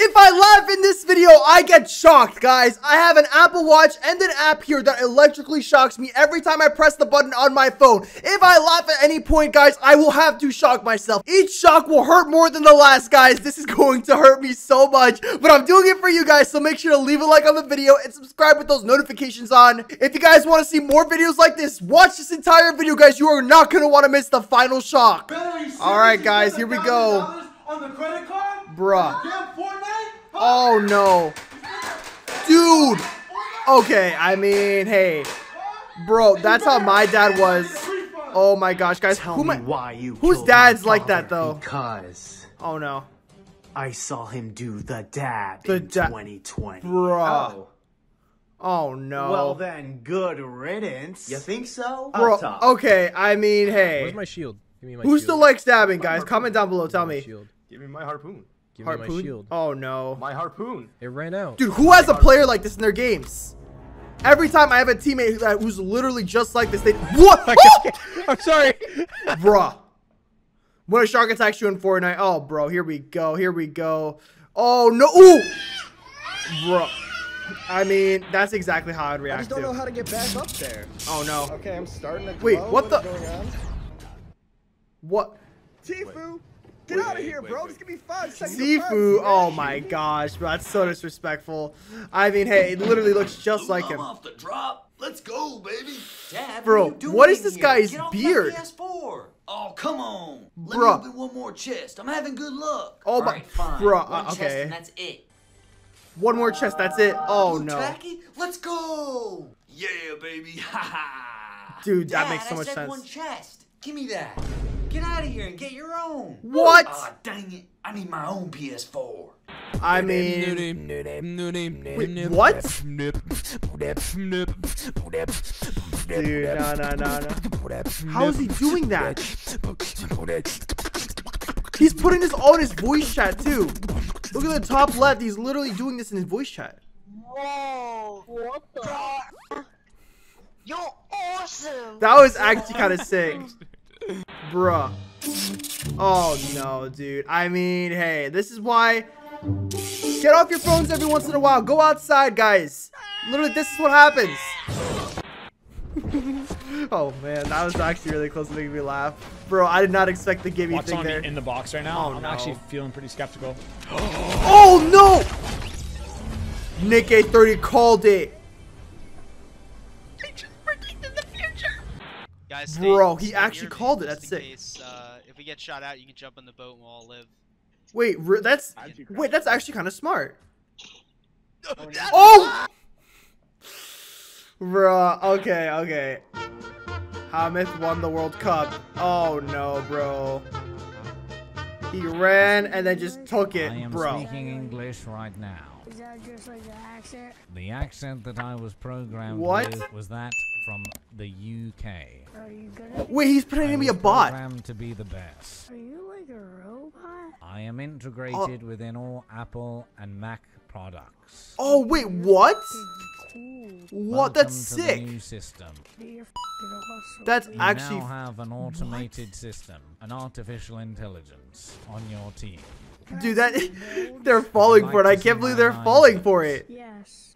If I laugh in this video, I get shocked, guys. I have an Apple Watch and an app here that electrically shocks me every time I press the button on my phone. If I laugh at any point, guys, I will have to shock myself. Each shock will hurt more than the last, guys. This is going to hurt me so much, but I'm doing it for you guys, so make sure to leave a like on the video and subscribe with those notifications on. If you guys want to see more videos like this, watch this entire video, guys. You are not going to want to miss the final shock. Alright, guys, here we go. On the credit card? Bruh. Damn Fortnite? Oh, no. Dude. Okay, I mean, hey. Bro, that's how my dad was. Oh, my gosh, guys. Whose dad's like that, though? Because... Oh, no. I saw him do the dab The in 2020. Bruh. Oh, no. Well, then, good riddance. You think so? Bro, okay, I mean, hey. Where's my shield? Give me my Who shield. still likes stabbing, guys? Comment down below. Tell me. Shield. Give me my harpoon. Give me my shield. Oh, no. My harpoon. It ran out. Dude, who has a player like this in their games? Every time I have a teammate who's literally just like this, they... What? Oh! I'm sorry. Bruh. When a shark attacks you in Fortnite. Oh, bro. Here we go. Here we go. Oh, no. Ooh. Bro. I mean, that's exactly how I'd react I just don't know how to get back up there. Oh, no. Okay, I'm starting to Wait, glow. what the... is going on? What? Tifu! Get out of here, bro. Just give me 5 seconds. Sifu. Oh, my gosh. Bro, that's so disrespectful. I mean, hey, it literally looks just like him. Off the drop. Let's go, baby. Dad, Bro, what are you doing what is this here? guy's Get off beard? My PS4. Oh, come on. Let Bruh. me open one more chest. I'm having good luck. Oh, my... Alright, fine. Bruh, One chest okay. and that's it. One more chest, that's it. Oh, You no. tacky? Let's go. Yeah, baby. Ha ha. Dude, that Dad, makes so I much said sense. one chest. Give me that. Get out of here and get your own. What? Aw, dang it. I need my own PS4. I mean... Wait, what? Dude, no. How is he doing that? He's putting this all in his voice chat, too. Look at the top left. He's literally doing this in his voice chat. Whoa, what the? You're awesome. That was actually kind of sick. Bruh. Oh, no, dude. I mean, hey, this is why... Get off your phones every once in a while. Go outside, guys. Literally, this is what happens. Oh, man. That was actually really close to making me laugh. Bro, I did not expect the gimme What's thing on there. in the box right now? Oh, I'm no. actually feeling pretty skeptical. Oh, no! Nick A30 called it. I just predicted the future. Guys, Bro, he stay actually near me called it. just That's in sick. case, if we get shot out, you can jump in the boat and we'll all live. Wait, that's actually kind of smart. Oh! Bruh, okay. Hamith won the World Cup. Oh no, bro. He ran and then just took it, I am bro. speaking English right now. Is that just like the accent? The accent that I was programmed What? with was that from the UK. Are you good? Wait, he's pretending to be a bot. Programmed to be the best. Are you like a robot? I am integrated within all Apple and Mac products. Oh wait, what? Cool. What? Welcome That's to the sick. new system. You're awesome. That's You actually. now have an automated system, an artificial intelligence on your team. Dude, that they're falling for it. I can't believe they're falling for it. Yes.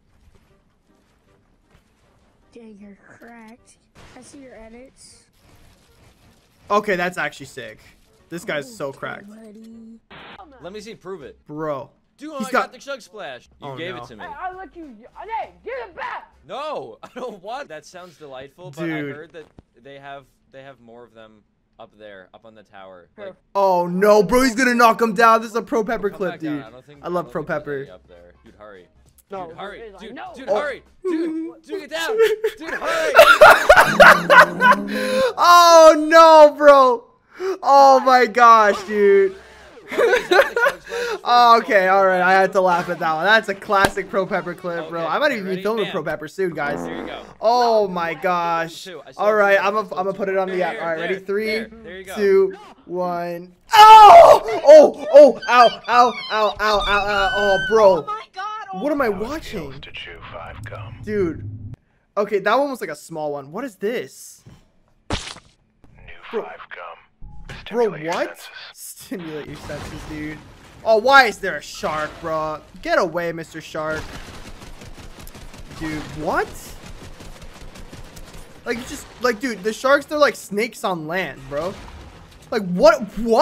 Dang, you're cracked. I see your edits. Okay, that's actually sick. This guy's so cracked, Buddy. Let me see, prove it. bro. Dude, He's I got- got the chug splash. You Oh, gave no. it to me. I'll let you. Hey, give it back. No, I don't want. That sounds delightful, but I Dude. heard that they have more of them up there, up on the tower. Like, Oh no, bro, he's gonna knock him down. This is a Pro Pepper come clip, back down. dude. I don't think. I love don't Pro think there's Pepper. any up there. Dude, hurry. No, Dude, hurry. there is. I Dude, know. dude, Oh. hurry. Dude, get down. Dude, hurry. Oh no, bro. Oh my gosh, dude. Oh, okay, alright, I had to laugh at that one. That's a classic Pro Pepper clip, bro. Okay, I might okay, even be ready? filming Bam. Pro Pepper soon, guys. There you go. Oh my gosh. Alright, I'm gonna put it on the app. There, Alright, ready? there, 3, there you go. 2, 1. Oh! Oh! Oh! Ow! Ow! Ow! Ow! Ow! Ow! Oh, bro. Oh my God. What am I watching? Dude. Okay, that one was like a small one. What is this? Bro, what? Stimulate your senses, dude. Oh, why is there a shark, bro? Get away, Mr. Shark. Dude, what? Like, you just, like, dude, the sharks, they're like snakes on land, bro. Like, what?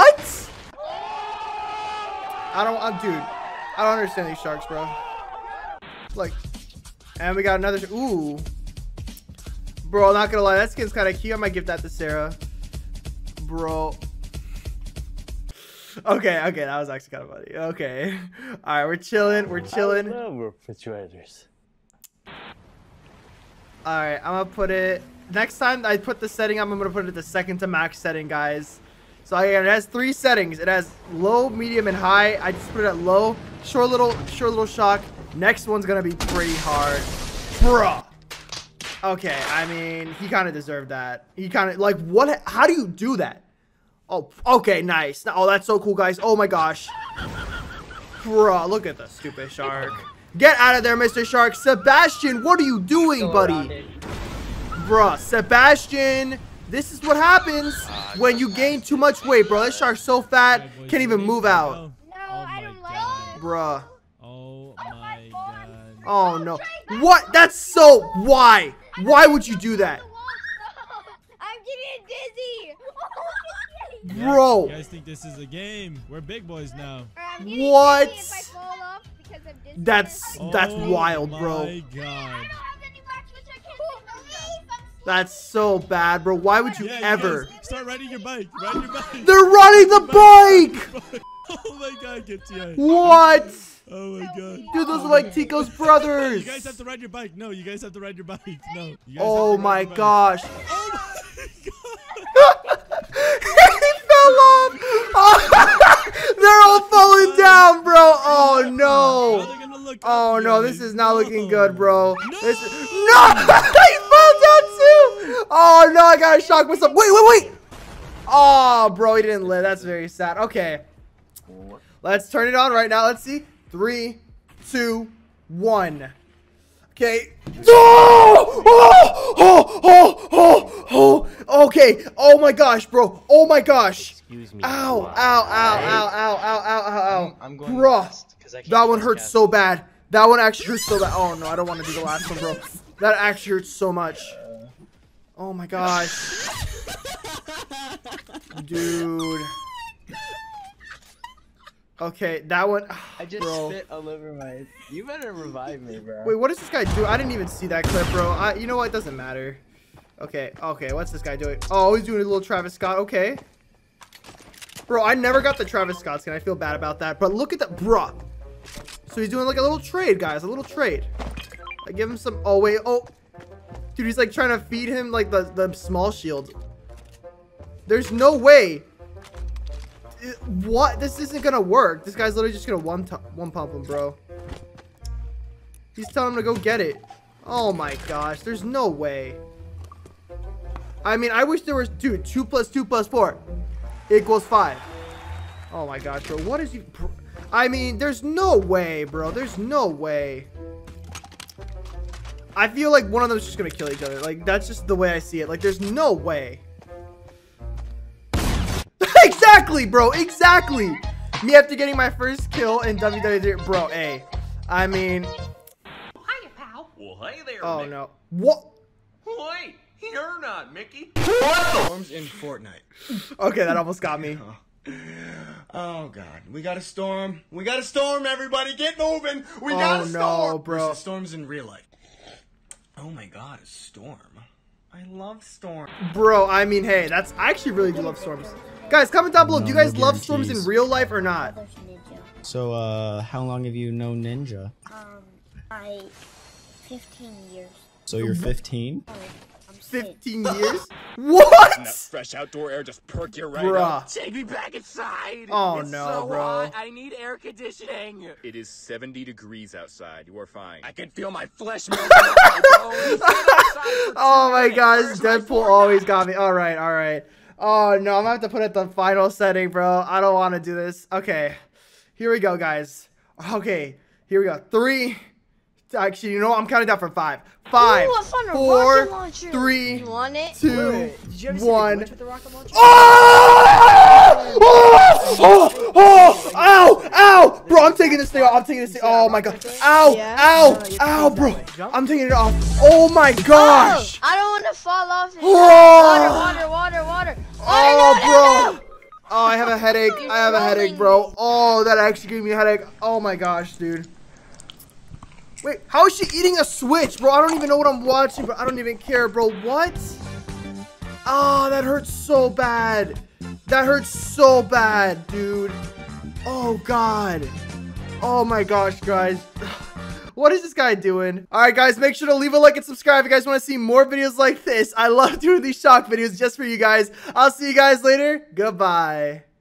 Dude, I don't understand these sharks, bro. Like, and we got another, ooh. Bro, not gonna lie, that skin's kind of cute. I might give that to Sarah. Bro. Okay, that was actually kind of funny. Okay. All right, we're chilling. I love refrigerators. All right, I'm gonna put it, next time I put the setting up, I'm gonna put it the second to max setting, guys. So again, it has 3 settings. It has low, medium, and high. I just put it at low. Short little shock. Next one's gonna be pretty hard. Bruh. Okay, I mean, he kind of deserved that. He kind of, like, what? How do you do that? Oh, okay, nice. Oh, that's so cool, guys. Oh my gosh. Bruh, look at the stupid shark. Get out of there, Mr. Shark. Sebastian, what are you doing, buddy? Bruh, Sebastian, this is what happens when you gain too much weight, bro. That shark's so fat, can't even move out. No, I don't like it. Bruh. Oh my god. Oh no. What? That's so, why? Why would you do that? I'm getting dizzy. Bro. You guys think this is a game? We're big boys now. What? If I fall off because I'm dizzy. That's wild, bro. Oh my god. That's so bad, bro. Why would you ever? Start riding your bike. Ride your bike. They're riding the bike. Oh my god, get you. What? Oh my god. Dude, those are like Tico's brothers. You guys have to ride your bike. No, you guys have to ride your bike. No. You guys Oh have to ride my your bike. gosh. Oh my He fell off. Oh, they're all falling down, bro. Oh no. Oh no, this is not looking good, bro. This is, no, he fell down too. Oh no, I gotta shock myself. Wait. Oh, bro, he didn't live. That's very sad. Okay, let's turn it on right now. Let's see. 3, 2, 1. Okay. Oh! Okay. Oh my gosh, bro. Oh my gosh. Excuse me. Ow. I'm going Bro, last, 'cause I can't that one trust hurts Cass. so bad. That one actually hurts so bad. Oh no, I don't want to do the last one, bro. That actually hurts so much. Oh my gosh. Dude. Okay, that one. I just bro. spit all over my. You better revive me, bro. Wait, what does this guy do? I didn't even see that clip, bro. You know what? It doesn't matter. Okay, what's this guy doing? Oh, he's doing a little Travis Scott. Okay. Bro, I never got the Travis Scott skin. I feel bad about that. But look at that, bruh. So he's doing like a little trade, guys. A little trade. I give him some. Oh, wait. Oh. Dude, he's like trying to feed him like the small shield. There's no way. What? This isn't gonna work. This guy's literally just gonna one pump him, bro. He's telling him to go get it. Oh my gosh, there's no way. I mean, I wish there was, dude, 2 + 2 + 4 = 5. Oh my gosh, bro, what is you? I mean, there's no way, bro. There's no way. I feel like one of them is just gonna kill each other. Like, that's just the way I see it. Like, there's no way. Exactly, bro. Exactly. Me after getting my first kill in WWE, bro. Hey, I mean. Hiya, pal. Well, hey there, Oh Mickey. no. What? Wait, you're not Mickey. Storms in Fortnite. Okay, that almost got me. Oh god, we got a storm. We got a storm. Everybody, get moving. We got a Oh storm. no, bro. Versus storms in real life. Oh my god, a storm. I love storm. Bro, I mean, hey, I actually really do love storms. Guys, comment down below. Do you guys love storms in real life or not? So, how long have you known Ninja? 15 years. So you're 15? 15 years? What? Fresh outdoor air just perk your right Bruh. Take me back inside. Oh It's no, so bro. hot. I need air conditioning. It is 70 degrees outside. You are fine. I can feel my flesh melting off my bones. Get outside for Oh 2 my minutes. gosh, Where's my Deadpool always got me. All right. Oh no, I'm gonna have to put it the final setting, bro. I don't want to do this. Okay, here we go, guys. Okay, here we go. 3, Actually, you know what? I'm counting down from 5. 5, Ooh, I found a 4, rocket launcher. 3, You want it? 2, Did you ever see the 1. glitch with the rocket launcher? Oh! Oh! Oh! Ow! Ow! Bro, I'm taking this thing off. I'm taking this thing. Oh my god. Ow! Yeah. Ow! No, you Ow, can't bro. that way. Jump. I'm taking it off. Oh my gosh. Oh, I don't want to fall off. Oh! Water. Oh, bro. Oh, I have a headache. You're I have a headache, trolling bro. me. Oh, that actually gave me a headache. Oh my gosh, dude. Wait, how is she eating a Switch, bro? I don't even know what I'm watching, but I don't even care, bro. What? Oh, that hurts so bad. That hurts so bad, dude. Oh, God. Oh, my gosh, guys. What is this guy doing? All right, guys, make sure to leave a like and subscribe if you guys want to see more videos like this. I love doing these shock videos just for you guys. I'll see you guys later. Goodbye.